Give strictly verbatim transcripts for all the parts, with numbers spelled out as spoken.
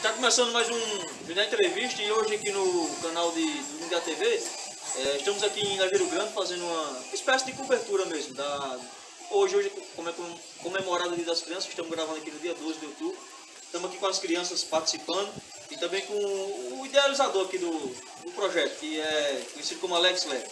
Está começando mais um vídeo da entrevista e hoje aqui no canal de Domingo T V é, estamos aqui em Lajeiro Grande fazendo uma espécie de cobertura mesmo. Da, hoje, hoje como é comemorado o Dia das Crianças, estamos gravando aqui no dia doze de outubro. Estamos aqui com as crianças participando e também com o idealizador aqui do, do projeto, que é conhecido como Alex Lé.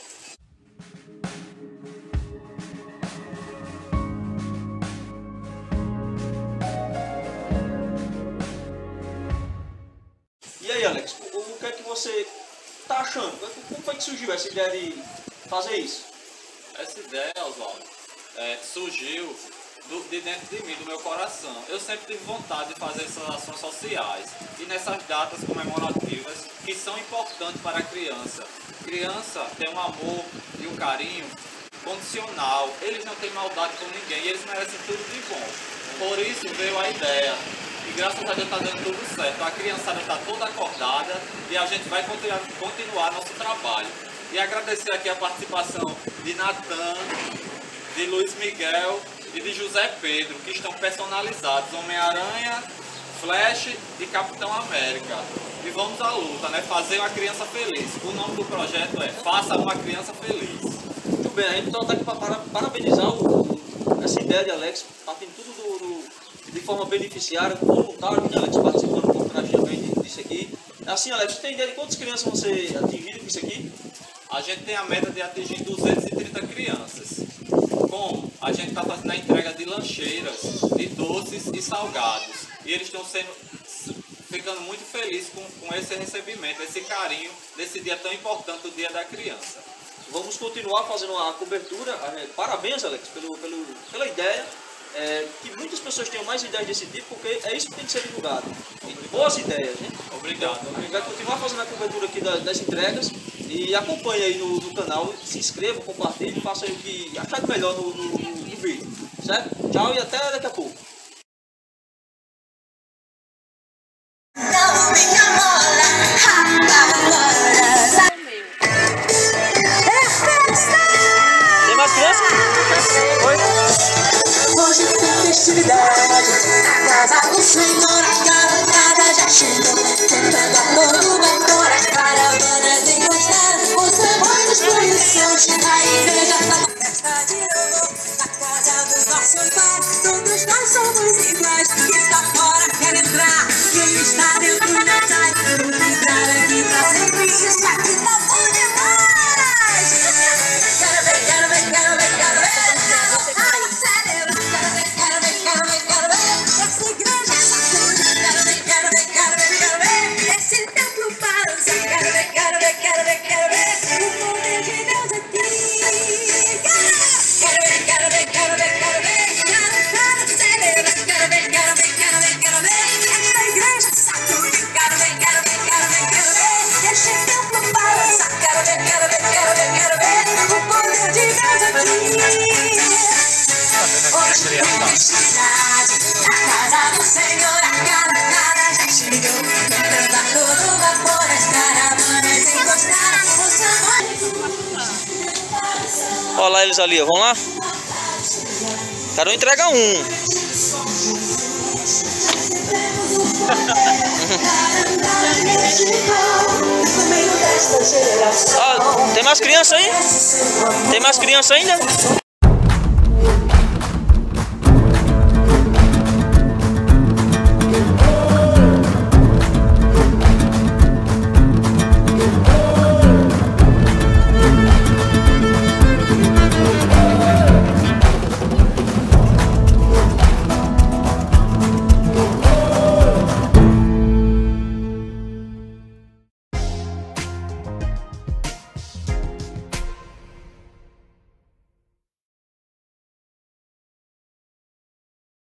E aí, Alex, o, o que é que você está achando? Como foi que surgiu essa ideia de fazer isso? Essa ideia, Oswaldo, é, surgiu do, de dentro de mim, do meu coração. Eu sempre tive vontade de fazer essas ações sociais e nessas datas comemorativas que são importantes para a criança. Criança tem um amor e um carinho condicional, eles não têm maldade com ninguém e eles merecem tudo de bom. Por isso veio a ideia. E graças a Deus está dando tudo certo. A criançada está toda acordada e a gente vai continuar, continuar nosso trabalho. E agradecer aqui a participação de Natan, de Luiz Miguel e de José Pedro, que estão personalizados. Homem-Aranha, Flash e Capitão América. E vamos à luta, né? Fazer uma criança feliz. O nome do projeto é Faça uma Criança Feliz. Muito bem, a gente então está aqui para parabenizar o, essa ideia de Alex, partindo tudo do, do de forma beneficiária, voluntário, né, Alex, participando por trás também disso aqui. Assim, Alex, você tem ideia de quantas crianças vão ser atingidas com isso aqui? A gente tem a meta de atingir duzentas e trinta crianças. Como? A gente está fazendo a entrega de lancheiras, de doces e salgados. E eles estão sendo, ficando muito felizes com, com esse recebimento, esse carinho desse dia tão importante, o Dia da Criança. Vamos continuar fazendo a cobertura. Parabéns, Alex, pelo, pelo, pela ideia. É, que muitas pessoas tenham mais ideias desse tipo, porque é isso que tem que ser divulgado. E boas ideias, né? Obrigado. A gente vai continuar fazendo a cobertura aqui das, das entregas e acompanhe aí no, no canal, se inscreva, compartilhe, faça aí o que achar melhor no, no, no vídeo, certo? Tchau e até daqui a pouco. Tem mais crianças? Oi? Hoje tem festividade, na casa do Senhor a cavalcada já chegou, cantando a todo vapor, as caravanas encostaram, os sermões exposições, a igreja tá festa de novo, na casa do nosso Pai, todos nós somos iguais, quem tá fora quer entrar, quem está dentro não sai, vamos entrar aqui pra sempre, isso aqui tá bom demais! Quero ver, quero ver, quero ver, quero ver! Olha lá eles ali, ó. Vamos lá? Cada um entrega um. Ah, tem mais criança aí? Tem mais criança ainda?